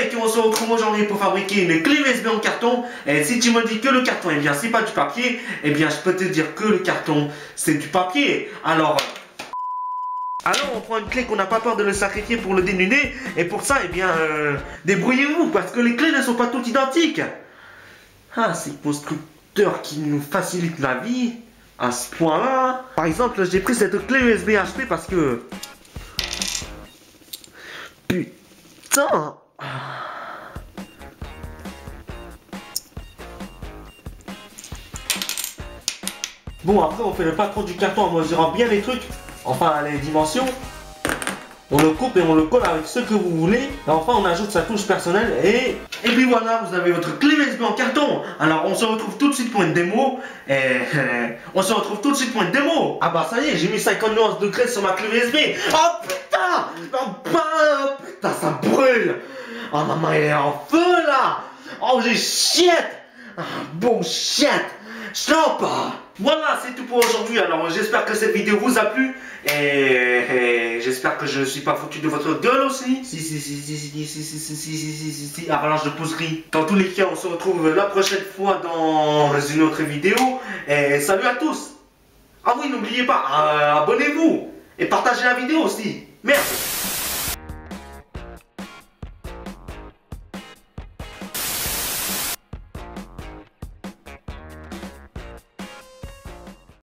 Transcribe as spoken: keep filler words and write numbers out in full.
mec, on se retrouve aujourd'hui pour fabriquer une clé U S B en carton. Et si tu me dis que le carton, eh bien c'est pas du papier, eh bien je peux te dire que le carton c'est du papier. Alors, alors on prend une clé qu'on n'a pas peur de le sacrifier pour le dénuder. Et pour ça, eh bien, euh, débrouillez-vous parce que les clés ne sont pas toutes identiques. Ah, ces constructeurs qui nous facilitent la vie à ce point-là. Par exemple, j'ai pris cette clé U S B H P parce que... Putain. Bon, après on fait le patron du carton en mesurant bien les trucs, enfin les dimensions. On le coupe et on le colle avec ce que vous voulez. Et enfin on ajoute sa touche personnelle et... Et puis voilà, vous avez votre clé U S B en carton. Alors on se retrouve tout de suite pour une démo. Et... On se retrouve tout de suite pour une démo. Ah bah ça y est, j'ai mis cinquante-neuf degrés sur ma clé U S B. Oh putain. Oh bah, putain, ça brûle. Oh maman, elle est en feu là. Oh j'ai shit. Ah, bon shit. Stop. Voilà, c'est tout pour aujourd'hui. Alors j'espère que cette vidéo vous a plu. Et, et j'espère que je ne suis pas foutu de votre gueule aussi. Si, si, si, si, si, si, si, si, si, si, si, si, si, avalanche de poucerie. Dans tous les cas, on se retrouve la prochaine fois dans une autre vidéo. Et salut à tous. Ah oui, n'oubliez pas, euh, abonnez-vous. Et partagez la vidéo aussi. Merci.